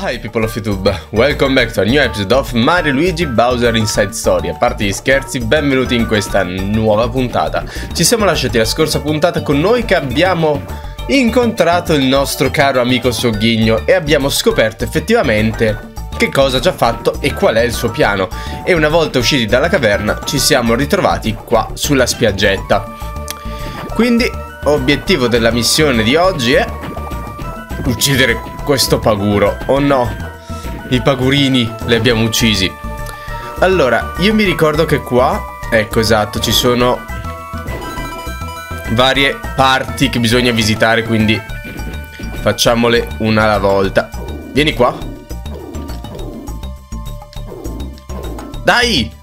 Hi people of YouTube, welcome back to a new episode of Mario Luigi Bowser Inside Story. A parte gli scherzi, benvenuti in questa nuova puntata. Ci siamo lasciati la scorsa puntata con noi che abbiamo incontrato il nostro caro amico Sogghigno e abbiamo scoperto effettivamente che cosa ci ha fatto e qual è il suo piano. E una volta usciti dalla caverna ci siamo ritrovati qua sulla spiaggetta. Quindi, obiettivo della missione di oggi è uccidere questo paguro. Oh no, i pagurini li abbiamo uccisi. Allora, io mi ricordo che qua, ecco, esatto, ci sono varie parti che bisogna visitare, quindi facciamole una alla volta. Vieni qua. Dai!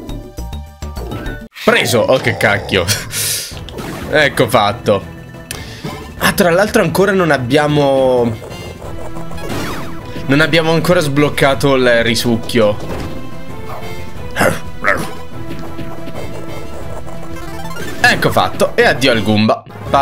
Preso! Oh, che cacchio. Ecco fatto. Ah, tra l'altro ancora non abbiamo ancora sbloccato il risucchio. Ecco fatto. E addio al Goomba.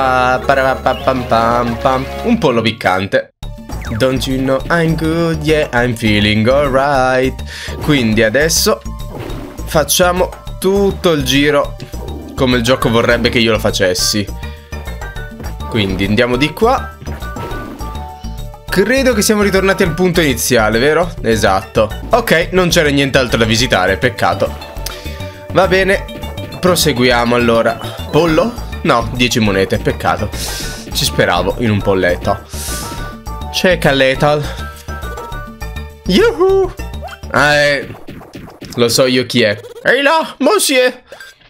Un pollo piccante. Don't you know I'm good? Yeah, I'm feeling alright. Quindi adesso facciamo tutto il giro come il gioco vorrebbe che io lo facessi. Quindi andiamo di qua. Credo che siamo ritornati al punto iniziale, vero? Esatto. Ok, non c'era nient'altro da visitare, peccato. Va bene, proseguiamo allora. Pollo? No, 10 monete, peccato. Ci speravo in un polletto. Checa lethal. Yuhu! Lo so io chi è. Ehi là, monsieur!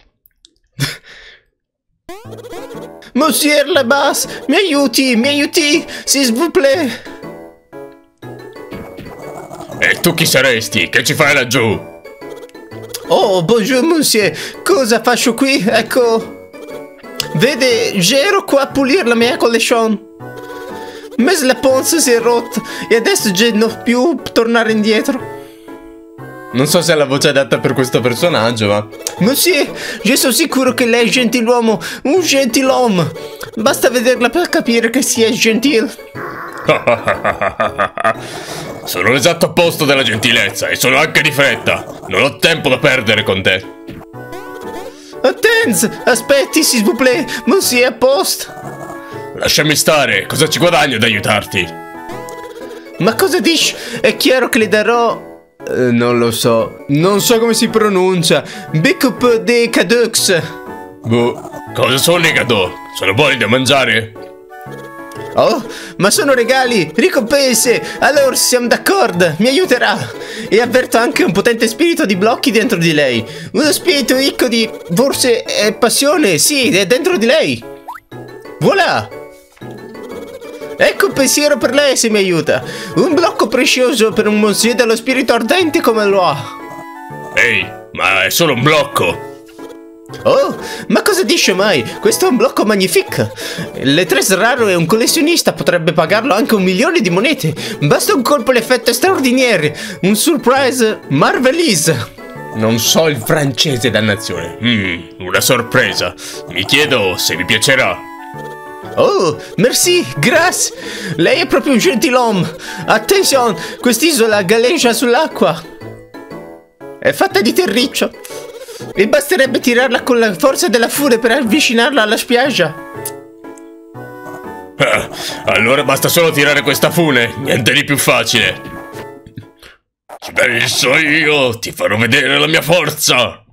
Monsieur Lebas, mi aiuti, s'il vous plaît. E tu chi saresti? Che ci fai laggiù? Oh, bonjour monsieur, cosa faccio qui? Ecco, vede, ero qua a pulire la mia collection. Ma la ponza si è rotta e adesso non devo più tornare indietro. Non so se è la voce adatta per questo personaggio, ma... Monsieur, io sono sicuro che lei è gentiluomo, un gentiluomo. Basta vederla per capire che si è gentile. Sono l'esatto opposto della gentilezza e sono anche di fretta. Non ho tempo da perdere con te. Attends, aspetti, s'il vous plaît, monsieur, a posto. Lasciami stare, cosa ci guadagno ad aiutarti? Ma cosa dici? È chiaro che le darò... non lo so. Non so come si pronuncia. Biccup de Cadux. Boh. Cosa sono i cadeau? Sono buoni da mangiare? Oh, ma sono regali, ricompense. Allora siamo d'accordo, mi aiuterà. E avverto anche un potente spirito di blocchi dentro di lei. Uno spirito ricco di... forse è passione. Sì, è dentro di lei. Voilà. Ecco un pensiero per lei se mi aiuta. Un blocco prezioso per un monsieur dallo spirito ardente come lo ha. Ehi, ma è solo un blocco. Oh, ma cosa dice mai? Questo è un blocco magnifico. Le tres raro e un collezionista potrebbe pagarlo anche 1 milione di monete. Basta un colpo all'effetto straordinario. Un surprise marvelous. Non so il francese, dannazione. Una sorpresa. Mi chiedo se mi piacerà. Oh, merci, grazie. Lei è proprio un gentiluomo. Attenzione, quest'isola galleggia sull'acqua. È fatta di terriccio. E basterebbe tirarla con la forza della furia per avvicinarla alla spiaggia. Allora basta solo tirare questa fune, niente di più facile. Ci penso io, ti farò vedere la mia forza.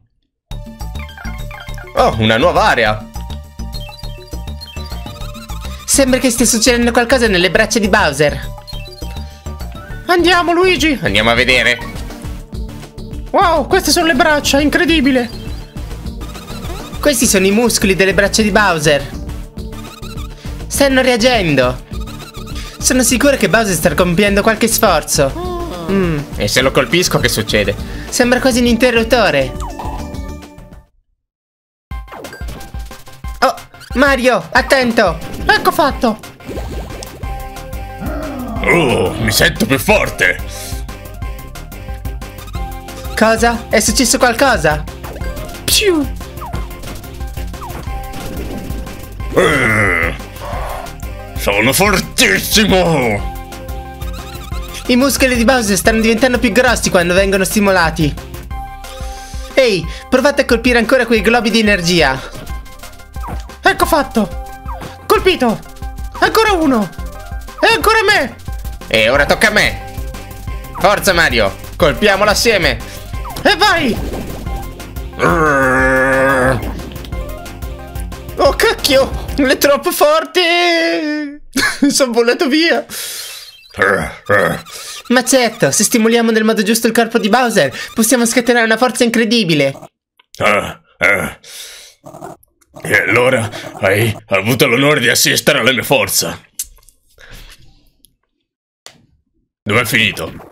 Oh, una nuova area. Sembra che stia succedendo qualcosa nelle braccia di Bowser. Andiamo, Luigi. Andiamo a vedere. Wow, queste sono le braccia, incredibile. Questi sono i muscoli delle braccia di Bowser. Stanno reagendo. Sono sicuro che Bowser sta compiendo qualche sforzo. E se lo colpisco che succede? Sembra quasi un interruttore. Oh, Mario, attento. Ecco fatto. Oh, mi sento più forte. Cosa? È successo qualcosa? Piu. Sono fortissimo. I muscoli di Bowser stanno diventando più grossi quando vengono stimolati. Ehi, provate a colpire ancora quei globi di energia. Ecco fatto. Colpito. Ancora uno. E ancora me. E ora tocca a me. Forza Mario, colpiamolo assieme. E vai. Oh cacchio, è troppo forte. Sono volato via. Ma certo, se stimoliamo nel modo giusto il corpo di Bowser, possiamo scatenare una forza incredibile. E allora hai avuto l'onore di assistere alla mia forza. Dov'è finito?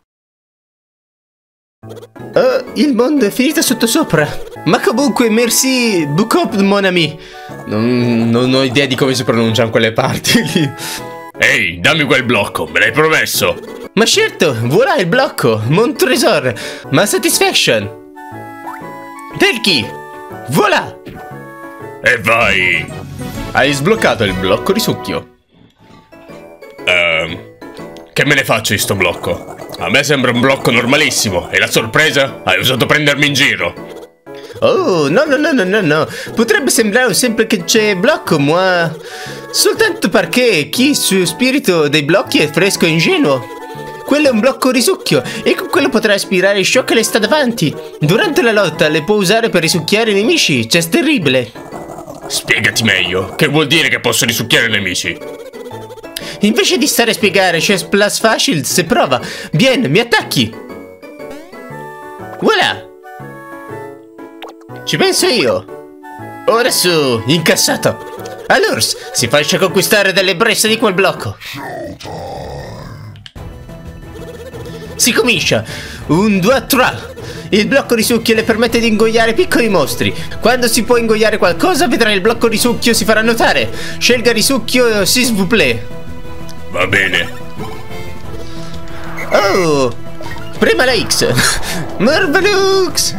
Il mondo è finito sottosopra. Ma comunque, merci beaucoup, mon ami. Non ho idea di come si pronunciano quelle parti lì. Ehi, dammi quel blocco, me l'hai promesso. Ma certo, voilà il blocco, mon trésor, ma satisfaction. Per chi? Voilà. E vai. Hai sbloccato il blocco risucchio. Che me ne faccio di sto blocco? A me sembra un blocco normalissimo. E la sorpresa? Hai osato prendermi in giro. Oh, no. Potrebbe sembrare un semplice blocco, ma soltanto perché chi su spirito dei blocchi è fresco e ingenuo. Quello è un blocco risucchio e con quello potrà ispirare Shock che le sta davanti. Durante la lotta le può usare per risucchiare i nemici, c'è terribile. Spiegati meglio. Che vuol dire che posso risucchiare i nemici? Invece di stare a spiegare, c'è Splash Facile se prova. Bien, mi attacchi. Voilà. Ci penso io. Ora su, incassato. Allora, si faccia conquistare dalle brezze di quel blocco. Si comincia. 1, 2, 3. Il blocco risucchio le permette di ingoiare piccoli mostri. Quando si può ingoiare qualcosa, vedrà il blocco risucchio si farà notare. Scelga risucchio, s'il vous plaît. Va bene. Oh, prima la X. Marvelux.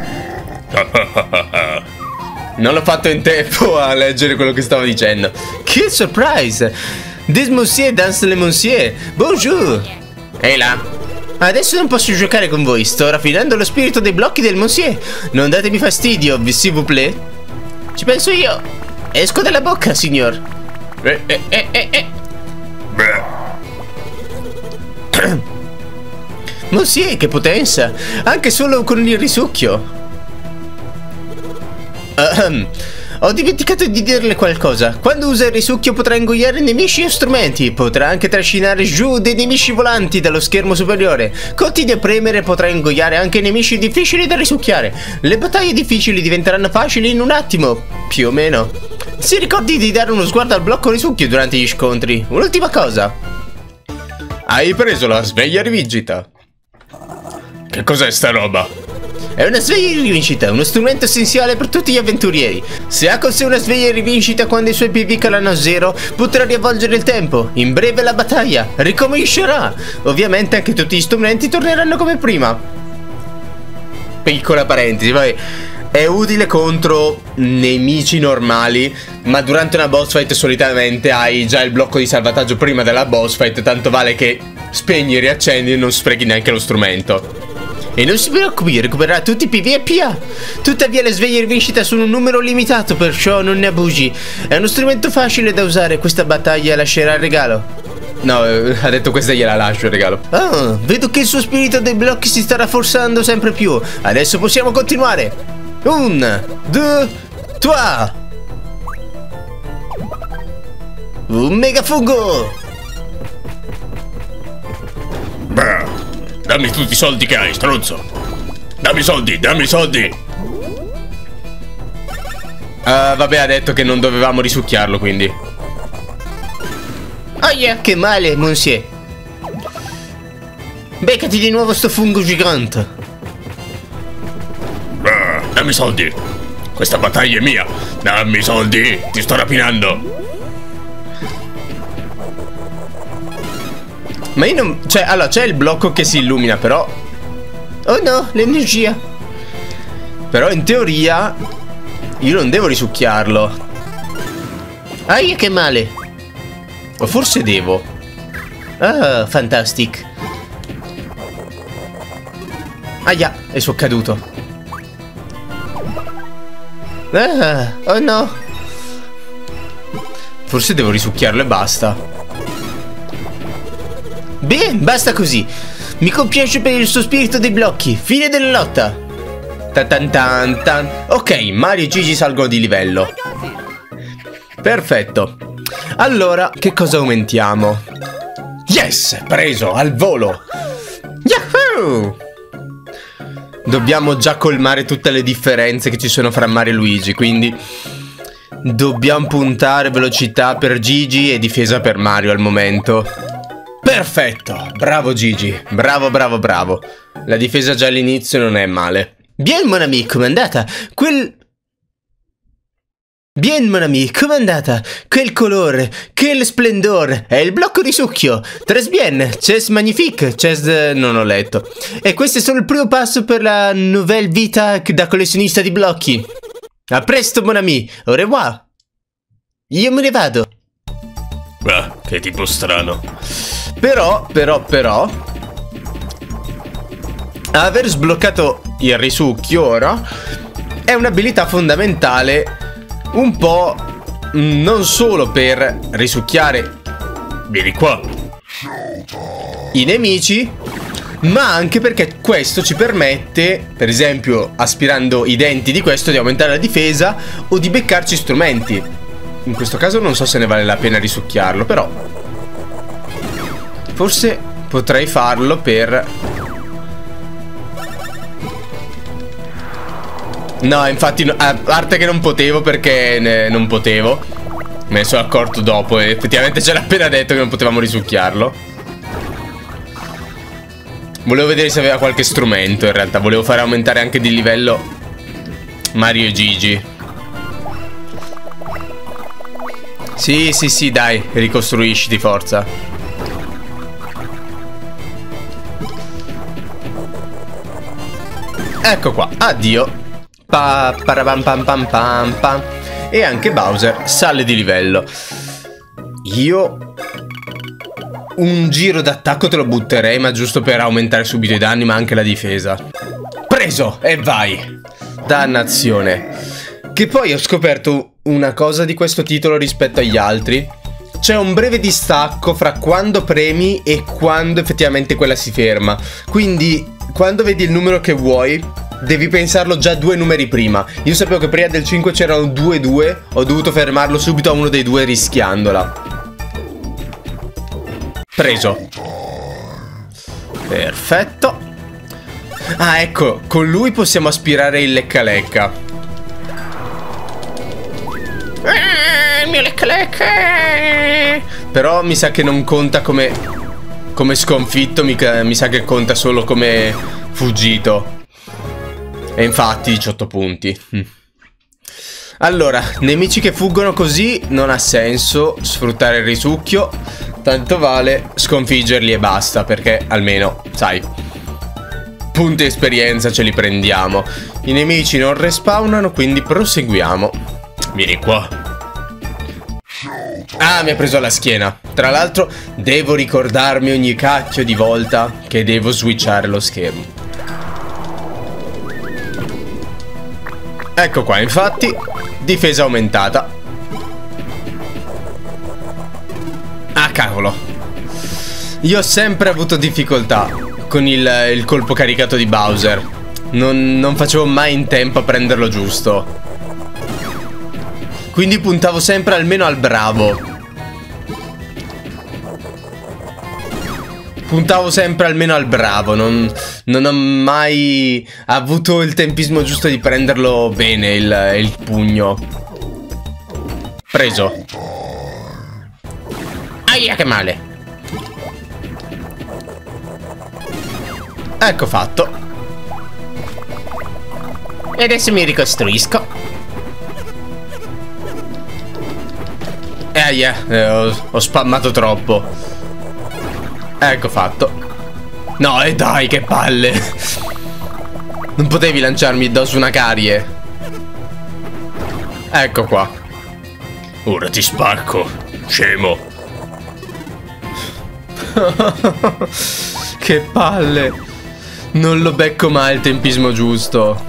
Non l'ho fatto in tempo a leggere quello che stavo dicendo. Che surprise. Des monsieur dans le monsieur. Bonjour. Ehi là. Adesso non posso giocare con voi. Sto raffinando lo spirito dei blocchi del monsieur. Non datemi fastidio, s'il vous plaît. Ci penso io. Esco dalla bocca, signor. Monsieur, che potenza. Anche solo con il risucchio. Ho dimenticato di dirle qualcosa. Quando usa il risucchio potrà ingoiare nemici e strumenti. Potrà anche trascinare giù dei nemici volanti dallo schermo superiore. Continui a premere e potrà ingoiare anche nemici difficili da risucchiare. Le battaglie difficili diventeranno facili in un attimo, più o meno. Si ricordi di dare uno sguardo al blocco risucchio durante gli scontri. Un'ultima cosa. Hai preso la sveglia rivincita. Che cos'è sta roba? È una sveglia di rivincita, uno strumento essenziale per tutti gli avventurieri. Se ha con sé una sveglia di rivincita quando i suoi PV calano a 0, potrà riavvolgere il tempo. In breve la battaglia ricomincerà. Ovviamente anche tutti gli strumenti torneranno come prima. Piccola parentesi, poi è utile contro nemici normali, ma durante una boss fight solitamente hai già il blocco di salvataggio prima della boss fight, tanto vale che spegni, riaccendi e non sprechi neanche lo strumento. E non si preoccupi, recupererà tutti i PV e PA. Tuttavia le sveglie di rivincita sono un numero limitato, perciò non ne abusi. È uno strumento facile da usare, questa battaglia lascerà il regalo. No, ha detto questa gliela lascio il regalo. Oh, vedo che il suo spirito dei blocchi si sta rafforzando sempre più. Adesso possiamo continuare. 1, 2, 3. Un mega fungo. Dammi tutti i soldi che hai, stronzo. Dammi i soldi, dammi i soldi. Vabbè, ha detto che non dovevamo risucchiarlo, quindi. Aia, che male, monsieur. Beccati di nuovo sto fungo gigante. Dammi i soldi. Questa battaglia è mia. Dammi i soldi, ti sto rapinando. Ma io non... Cioè, allora, c'è il blocco che si illumina, però... Oh no, l'energia. Però in teoria io non devo risucchiarlo. Aia, che male. O forse devo. Ah, fantastic. Aia, e sono caduto. Oh no. Forse devo risucchiarlo e basta. Beh, basta così. Mi compiaccio per il suo spirito dei blocchi. Fine della lotta. Tan tan tan. Ok, Mario e Gigi salgono di livello. Perfetto. Allora, che cosa aumentiamo? Yes, preso al volo. Yahoo! Dobbiamo già colmare tutte le differenze che ci sono fra Mario e Luigi, quindi dobbiamo puntare velocità per Gigi e difesa per Mario al momento. Perfetto, bravo Gigi, bravo bravo bravo. La difesa già all'inizio non è male. Bien mon ami, com'è andata? Bien mon ami, com'è andata? Quel colore, quel splendore, è il blocco di succhio. Très bien, c'est magnifique, non ho letto. E questo è solo il primo passo per la nouvelle vita da collezionista di blocchi. A presto mon ami, au revoir. Io me ne vado. Ah, che tipo strano. Però aver sbloccato il risucchio ora è un'abilità fondamentale, un po' non solo per risucchiare, Vieni qua. i nemici, ma anche perché questo ci permette, per esempio aspirando i denti di questo, di aumentare la difesa o di beccarci strumenti. In questo caso non so se ne vale la pena risucchiarlo, però forse potrei farlo per... No, infatti, a parte che non potevo perché non potevo. Me ne sono accorto dopo e effettivamente c'era appena detto che non potevamo risucchiarlo. Volevo vedere se aveva qualche strumento in realtà. Volevo fare aumentare anche di livello Mario e Gigi. Sì, sì, sì, dai, ricostruisciti, forza. Ecco qua, addio. Parabam pam pam pam pam. E anche Bowser sale di livello. Io un giro d'attacco te lo butterei, ma giusto per aumentare subito i danni, ma anche la difesa. Preso, e vai. Dannazione. Che poi ho scoperto una cosa di questo titolo rispetto agli altri. C'è un breve distacco fra quando premi e quando effettivamente quella si ferma. Quindi quando vedi il numero che vuoi devi pensarlo già 2 numeri prima. Io sapevo che prima del 5 c'erano 2-2. Ho dovuto fermarlo subito a uno dei 2 rischiandola. Preso. Perfetto. Ah, ecco, con lui possiamo aspirare il lecca lecca. Il mio lecca lecca. Però mi sa che non conta come sconfitto. Mi sa che conta solo come fuggito. E infatti 18 punti. Allora, nemici che fuggono così non ha senso sfruttare il risucchio. Tanto vale sconfiggerli e basta, perché almeno, sai, punti esperienza ce li prendiamo. I nemici non respawnano, quindi proseguiamo. Vieni qua. Ah, mi ha preso alla schiena. Tra l'altro devo ricordarmi ogni cacchio di volta che devo switchare lo schermo. Ecco qua, infatti, difesa aumentata. Ah, cavolo. Io ho sempre avuto difficoltà con il colpo caricato di Bowser. Non facevo mai in tempo a prenderlo giusto. Quindi puntavo sempre almeno al bravo. Puntavo sempre almeno al bravo. Non ho mai avuto il tempismo giusto di prenderlo bene il pugno. Preso. Aia, che male. Ecco fatto. E adesso mi ricostruisco. Ho spammato troppo. Ecco fatto. No, e dai, che palle. Non potevi lanciarmi addosso una carie. Ecco qua. Ora ti spacco, scemo. Che palle. Non lo becco mai il tempismo giusto.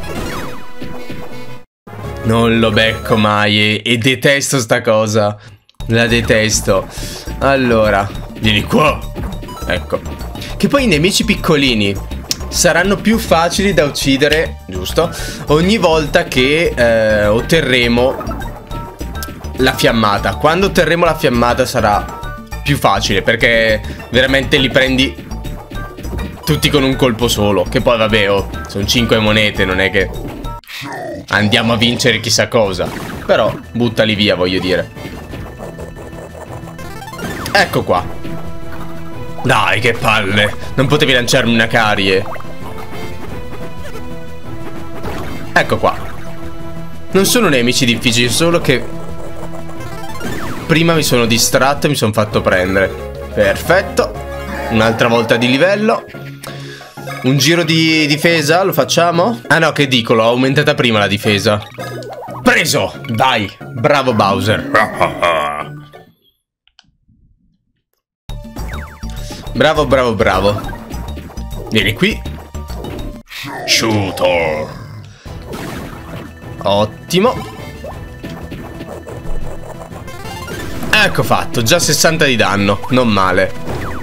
Non lo becco mai e detesto sta cosa. La detesto. Allora, vieni qua. Ecco. Che poi i nemici piccolini saranno più facili da uccidere, giusto? Ogni volta che otterremo la fiammata. Quando otterremo la fiammata sarà più facile, perché veramente li prendi tutti con un colpo solo. Che poi vabbè, oh, sono 5 monete, non è che andiamo a vincere chissà cosa. Però buttali via, voglio dire. Ecco qua. Dai, che palle. Non potevi lanciarmi una carie. Ecco qua. Non sono nemici difficili, solo che prima mi sono distratto e mi sono fatto prendere. Perfetto. Un'altra volta di livello. Un giro di difesa, lo facciamo? Ah no, che dico, l'ho aumentata prima la difesa. Preso! Dai, bravo Bowser. Bravo, bravo, bravo. Vieni qui. Shooter. Ottimo. Ecco fatto, già 60 di danno, non male.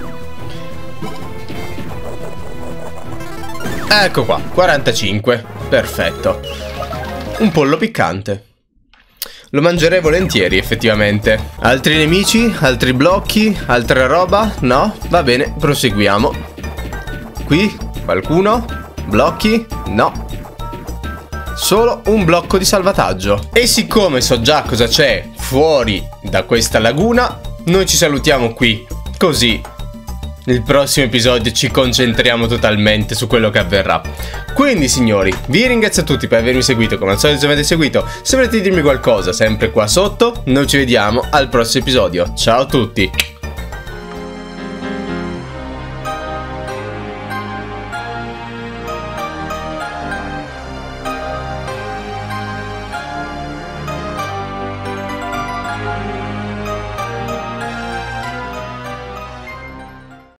Ecco qua, 45. Perfetto. Un pollo piccante. Lo mangerei volentieri, effettivamente. Altri nemici? Altri blocchi? Altra roba? No? Va bene, proseguiamo. Qui? Qualcuno? Blocchi? No. Solo un blocco di salvataggio. E siccome so già cosa c'è fuori da questa laguna, noi ci salutiamo qui. Così nel prossimo episodio ci concentriamo totalmente su quello che avverrà. Quindi signori, vi ringrazio a tutti per avermi seguito. Come al solito, se avete seguito, se volete dirmi qualcosa, sempre qua sotto. Noi ci vediamo al prossimo episodio. Ciao a tutti.